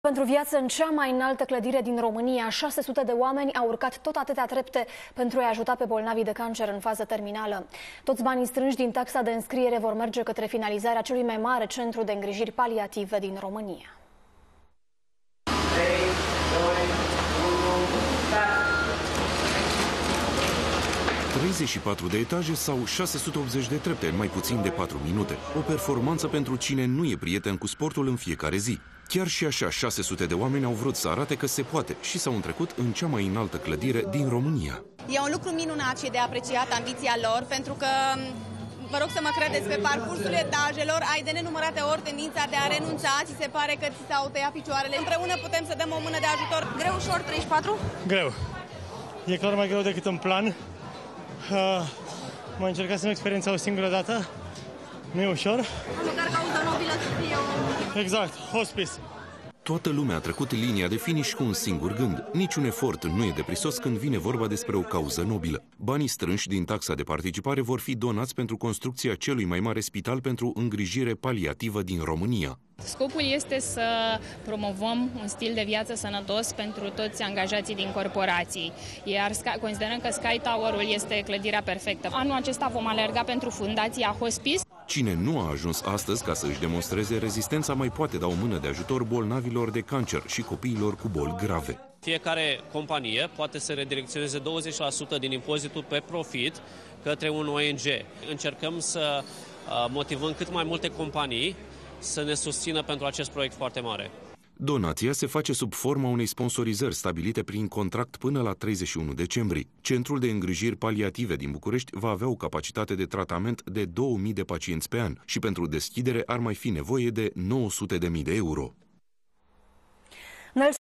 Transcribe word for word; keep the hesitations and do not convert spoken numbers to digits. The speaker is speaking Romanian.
Pentru viață în cea mai înaltă clădire din România, șase sute de oameni au urcat tot atâtea trepte pentru a-i ajuta pe bolnavii de cancer în fază terminală. Toți banii strânși din taxa de înscriere vor merge către finalizarea celui mai mare centru de îngrijiri paliative din România. trei, doi, unu, treizeci și patru de etaje sau șase sute optzeci de trepte în mai puțin de patru minute. O performanță pentru cine nu e prieten cu sportul în fiecare zi. Chiar și așa, șase sute de oameni au vrut să arate că se poate și s-au întrecut în cea mai înaltă clădire din România. E un lucru minunat și de apreciat ambiția lor, pentru că, vă rog să mă credeți, pe parcursul etajelor ai de nenumărate ori tendința de a renunța, ți se pare că ți s-au tăiat picioarele. Împreună putem să dăm o mână de ajutor. Greu, ușor, treizeci și patru? Greu. E clar mai greu decât în plan. Uh, m-am încercat să-mi experiența o singură dată. Nu e ușor. Măcar cauză nobilă să fie o... Exact, hospice. Toată lumea a trecut linia de finish cu un singur gând. Niciun efort nu e de prisos când vine vorba despre o cauză nobilă. Banii strânși din taxa de participare vor fi donați pentru construcția celui mai mare spital pentru îngrijire paliativă din România. Scopul este să promovăm un stil de viață sănătos pentru toți angajații din corporații, iar considerăm că Sky Tower-ul este clădirea perfectă. Anul acesta vom alerga pentru fundația Hospice. Cine nu a ajuns astăzi ca să își demonstreze rezistența mai poate da o mână de ajutor bolnavilor de cancer și copiilor cu boli grave. Fiecare companie poate să redirecționeze douăzeci la sută din impozitul pe profit către un O N G. Încercăm să motivăm cât mai multe companii să ne susțină pentru acest proiect foarte mare. Donația se face sub forma unei sponsorizări stabilite prin contract până la treizeci și unu decembrie. Centrul de îngrijiri paliative din București va avea o capacitate de tratament de două mii de pacienți pe an și pentru deschidere ar mai fi nevoie de nouă sute de mii de euro.